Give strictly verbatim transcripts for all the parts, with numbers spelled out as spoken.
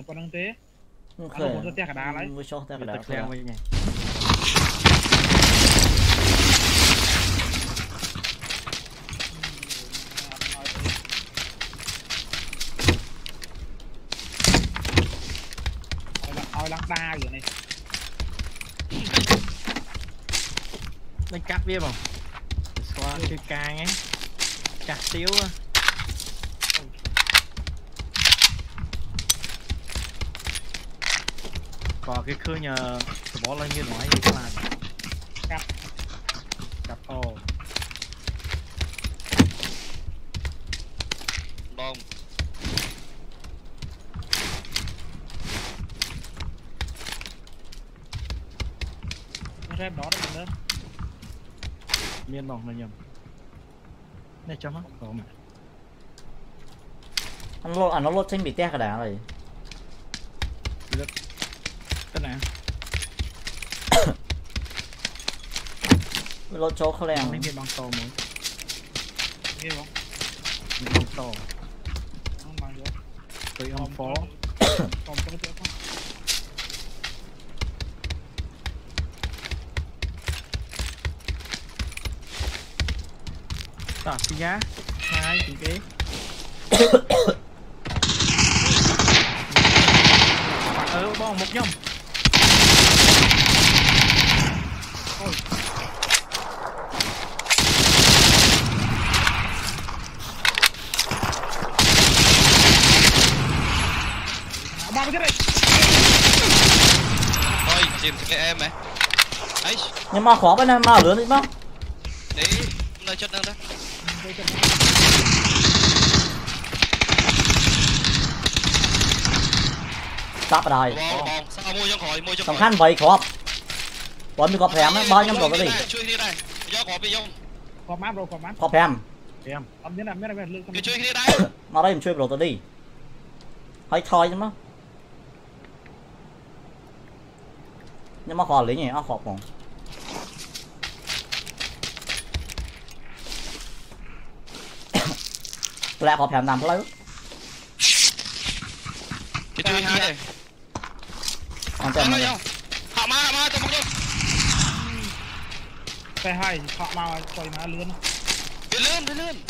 còn đang thế ok nó cũng cả đá đấy mới cho ta cả đá quen với nhỉ ao lăng đa rồi này đánh cắt biết không xóa cái càng ấy chặt xíu có cái khơi nhờ bỏ lên như nói như là cắt cắt to bông rep đó đấy nữa miên bóng là nhầm này cho nó có mà anh lột anh nó lột trên bị té cả đá rồi cái này lột chỗ không lèng mấy miên bóng to mới nghe không miên bóng to không bằng được tới ông phó còn có chỗ không tả xí giá hai chính kế ờ bong một nhom ôi ba cái này thôi chìm cái em mày ấy nhưng mà khó bên này mà lớn đi mà đấy nơi chất nữa đó sắp ở đây sao mua cho khỏi mua cho song khăn vậy khó bọn mình có phèm á bao nhiêu rồi cái gì chui đi đây do có bị không có map rồi có map có phèm em ông biết là biết là lương cái chui đi đây mà đây mình chơi rồi tôi đi hay thôi chứ mà nhưng mà khó lấy nhỉ nó khó không lại khó phèm làm lấy cái chui hai đây còn tên này họ ma họ ma tôi không xe hai họ mà coi mà lươn đi lên đi lên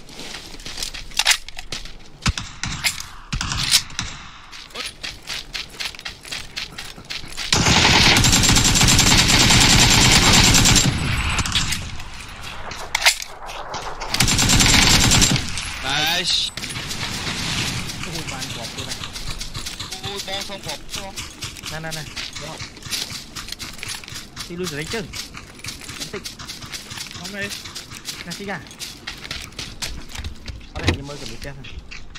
nice ui bàn quả kia này ui bom xong phộp không này này này đi lui rồi đánh chân đánh không đây nè xí gà ở đây như mới cần bị chết thôi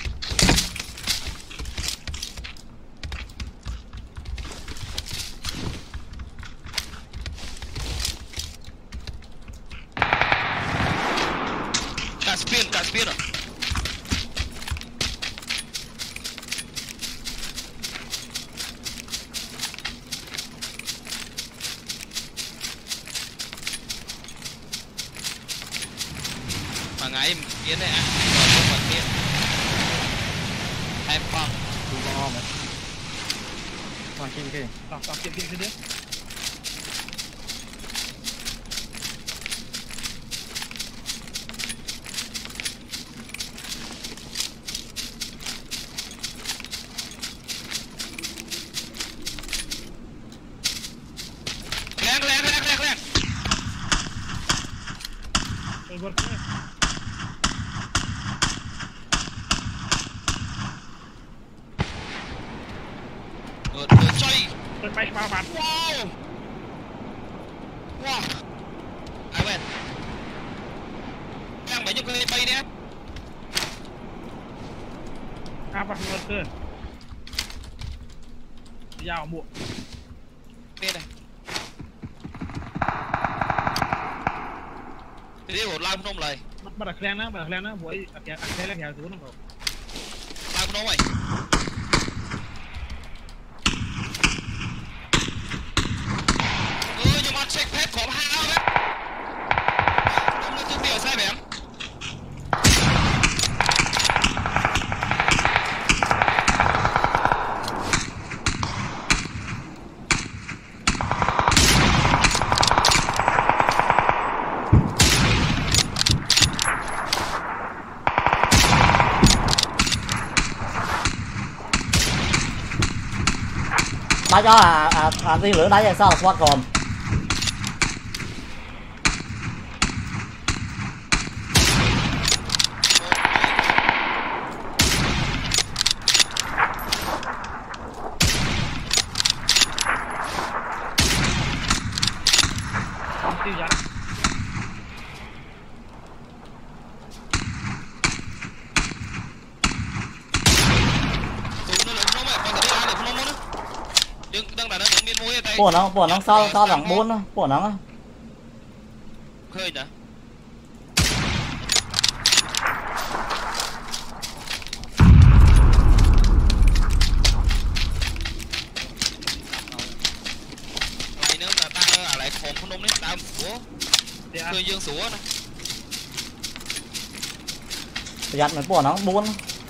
cả spin cả spin rồi mà ngày kiến này à rồi không còn kiến em phong đủ lo mà còn trên kia đọc đọc chuyện chuyện thế đấy lên lên lên lên lên tôi vượt Good, good chơi. tôi bay vào bàn Wow. Wow. Ai quên. Đang bắn những cái bay đi. à vào vượt cơ dao muộn Bên này. Cái đi một làm không lời. bắt bắt đặt lên á bắt đặt lên á với cái cái là nhà thứ nó rồi Làm không mày. Ừ nhưng mà check phép có hai đấy. Không được tiểu sai bém. ba cho à à à tiên lửa đáy sao squad còn tiêu giá của nó của nó sau sau rằng bốn của nó khơi nhỉ lại nữa là ta lại khom không đúng đấy tao của khơi dương sủa này giặt mấy của nó bốn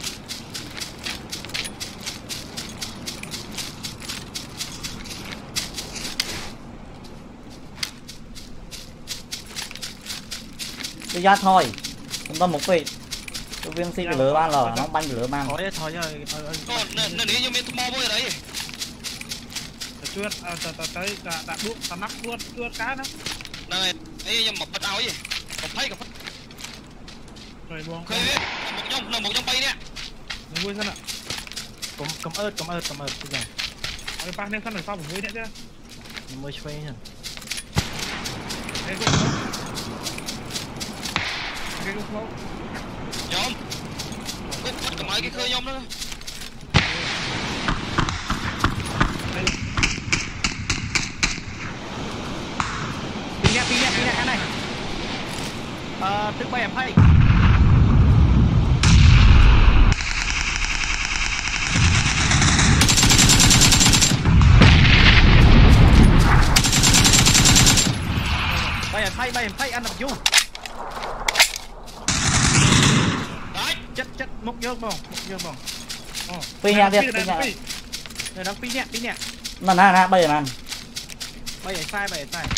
cái giá thôi chúng ta một vị cái viên xin lửa ban lò nó banh lửa ban thôi thôi rồi nó nó nếu như mình mò bôi ở đấy chuột tới đã đã đuốc ta nắp chuột chuột cá đó này ấy nhưng mà bắt áo gì còn thấy còn rồi buông khơi biết một trong là một trong bay nè mình vui sân ạ cầm cầm ớt cầm ớt cầm ớt bây giờ cái bác nên sân này sau một vui nữa chứ mới xoay nhỉ cái cũng cái cũng không nhóm cũng bắt cả mấy cái khơi nhóm đó pin nhá pin nhá pin nhá cái này ờ tức bay em hay bay em hay bay em hay ăn đập du chất chất mốc nhớ không mốc nhớ không pin nha tiếp pin nha rồi đóng pin nhá pin nhá nè nè nè bây giờ nè bay ở sai bay ở sai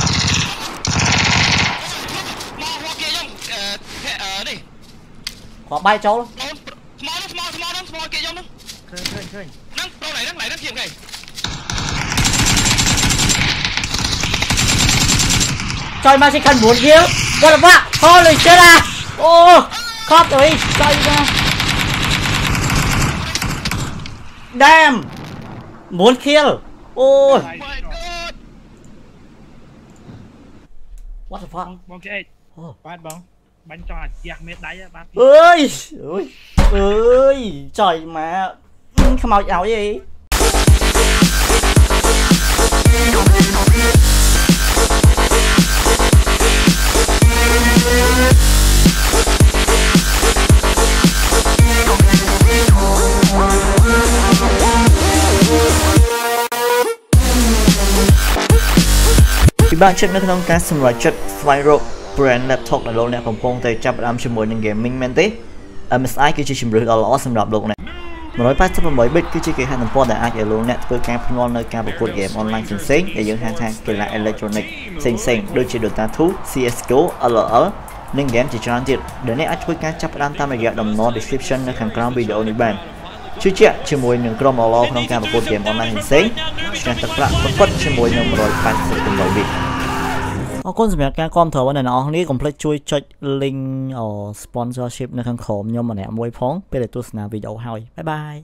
mò hoa kia nhóm ờ đi có bay chỗ mò nó mò mò nó mò kia nhóm nó khơi khơi khơi năng đâu này năng này năng kiếm này trời mà chỉ cần muốn hiếu what the fuck holy shit à ô khóc rồi trời ra damn muốn kill ôi what the fuck bong cái bát bóng bánh trò giặc mệt đáy á bác ơi ơi ơi trời mà không màu ảo gìពីបានចិត្តនៅក្នុងការសម្រេចចិត្តស្វែងរក brand laptop ដែលលោកអ្នកកំពុងតែចាប់ផ្ដើមជាមួយនឹង gaming មែនទេ em ес ไอ គឺជាជម្រើសដ៏ល្អសម្រាប់លោកអ្នកone eighty-eight bit គឺជាគេហទំព័រដែលអាចឲ្យលោកអ្នកធ្វើការភ្នាល់នៅការប្រកួត game online ផ្សេងៗដែលយើងហៅថាកីឡា electronic ផ្សេងៗដូចជា Dota two ซี เอส จี โอ แอล โอ แอล និង game ជាច្រើនទៀតដែលអ្នកអាចធ្វើការចាប់ផ្ដើមតាមរយៈតំណ description នៅខាងក្រោមវីដេអូនេះបានជឿជាក់ជាមួយនឹងក្រុម ល្អៗក្នុងការប្រកួត game online ផ្សេងៗឈ្នះទឹកប្រាក់ពិតៗជាមួយនឹងone eighty-eight bitអរគុណសម្រាប់ការគាំទ្ររបស់អ្នកនរគ្នាកុំភ្លេចជួយចុច link sponsorship នៅខាងក្រោមខ្ញុំម្នាក់មួយផងពេលដែលទស្សនាវីដេអូហើយបាយបាយ